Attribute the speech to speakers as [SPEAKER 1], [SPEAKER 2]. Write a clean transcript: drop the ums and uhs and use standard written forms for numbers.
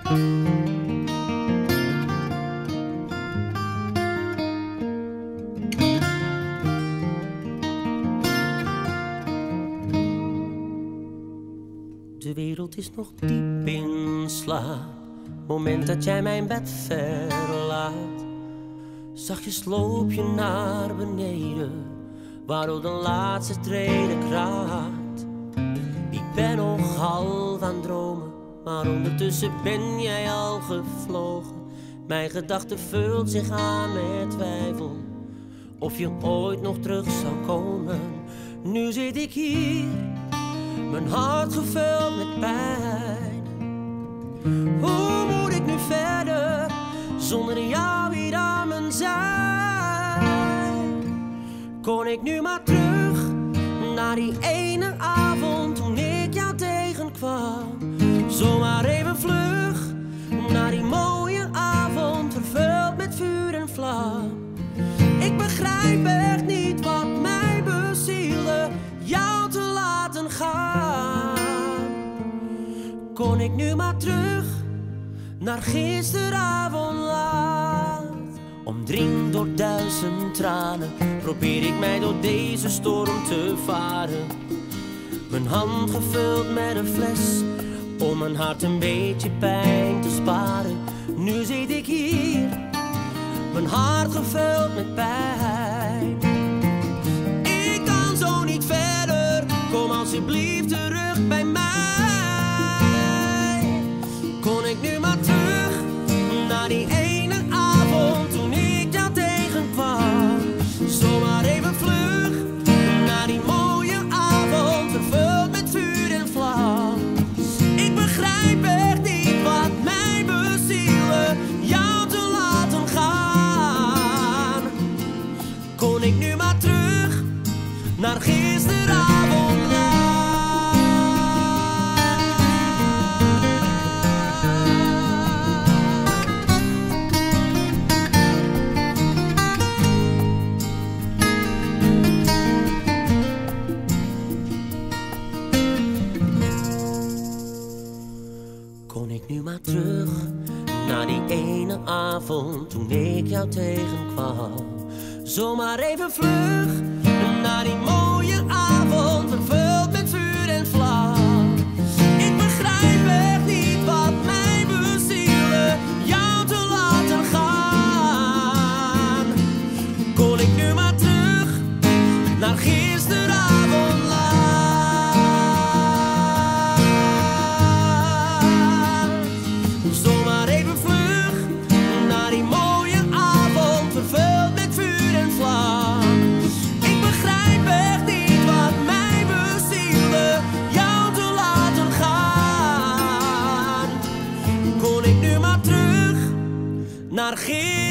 [SPEAKER 1] De wereld is nog diep in slaap. Moment dat jij mijn bed verlaat. Zachtjes loop je naar beneden, waar de laatste treden kraakt. Ik ben nog half aan het dromen, maar ondertussen ben jij al gevlogen. Mijn gedachte vult zich aan met twijfel, of je ooit nog terug zou komen. Nu zit ik hier, mijn hart gevuld met pijn. Hoe moet ik nu verder, zonder jou hier aan mijn zij? Kon ik nu maar terug, naar die ene avond toen ik jou tegenkwam. Zomaar even vlug, naar die mooie avond, vervuld met vuur en vlam. Ik begrijp echt niet wat mij bezielde, jou te laten gaan. Kon ik nu maar terug, naar gisteravond laat. Omdringd door 1000 tranen, probeer ik mij door deze storm te varen. Mijn hand gevuld met een fles, om mijn hart een beetje pijn te sparen. Nu zit ik hier, mijn hart gevuld met pijn. Ik kan zo niet verder, kom alsjeblieft terug bij mij. Kon ik nu maar terug, naar die ene avond toen ik jou tegenkwam. Zomaar even vlug, naar die mooie avond, vervuld met vuur en vlam. Ik begrijp echt niet wat mij bezielde, jou te laten gaan. Kon ik nu maar terug, naar gisteravond laat. Kon ik nu maar terug, naar die ene avond toen ik jou tegenkwam. Zomaar even vlug, naar die mooie avond, vervuld met vuur en vlam. Ik begrijp echt niet wat mij bezielde, jou te laten gaan. Kon ik nu maar terug, naar gisteravond laat. Zomaar even vlug, naar die mooie avond, vervuld met vuur en vlam. Ik begrijp echt niet wat mij bezielde, jou te laten gaan. Kon ik nu maar terug, naar